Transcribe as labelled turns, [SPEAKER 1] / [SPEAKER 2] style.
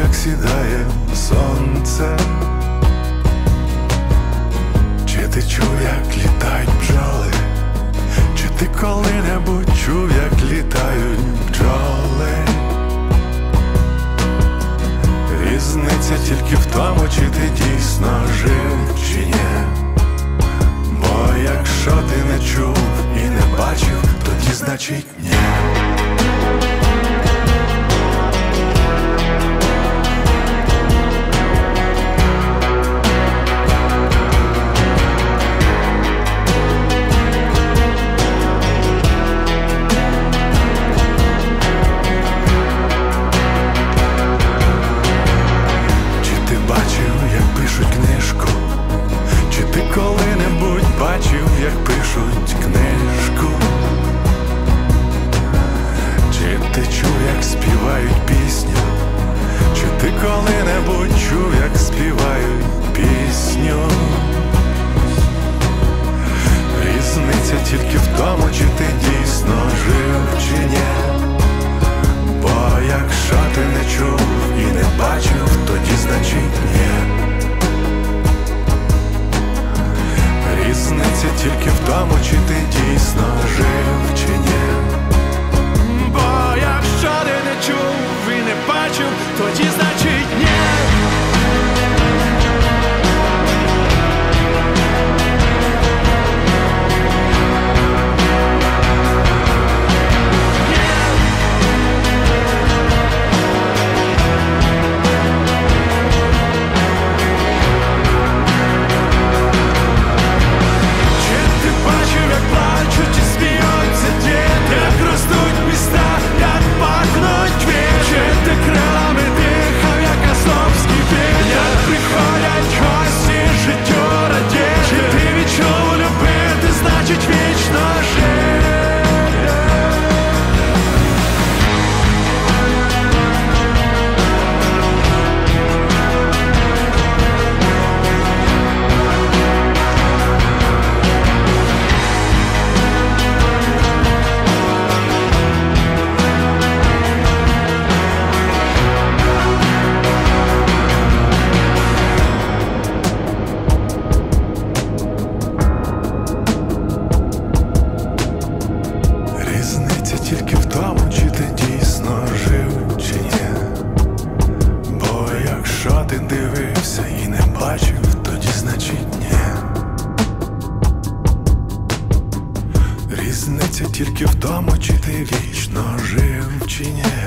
[SPEAKER 1] як сідає сонце. Чи ти чув, як літають бджоли? Чи ти коли-небудь чув, як літають бджоли? Різниця тільки в тому, чи ти дійсно жив, чи ні. Бо якщо ти не чув і не бачив, тоді значить ні. Коли-небудь бачив, як пишуть книжку? Чи ти чув, як співають пісню? Чи ти коли-небудь чув, як співають пісню? Різниця тільки в тому, чи ти дійсно жив, чи ні. Бо якщо ти не чув і не бачив, тоді значить ні. Різниця тільки в тому, чи ти дійсно жив, чи ні. Бо якщо ти не чув і не бачив, тоді значить ні. Тільки в тому, чи ти дійсно жив, чи ні. Бо якщо ти дивився і не бачив, тоді значить ні. Різниця тільки в тому, чи ти вічно жив, чи ні.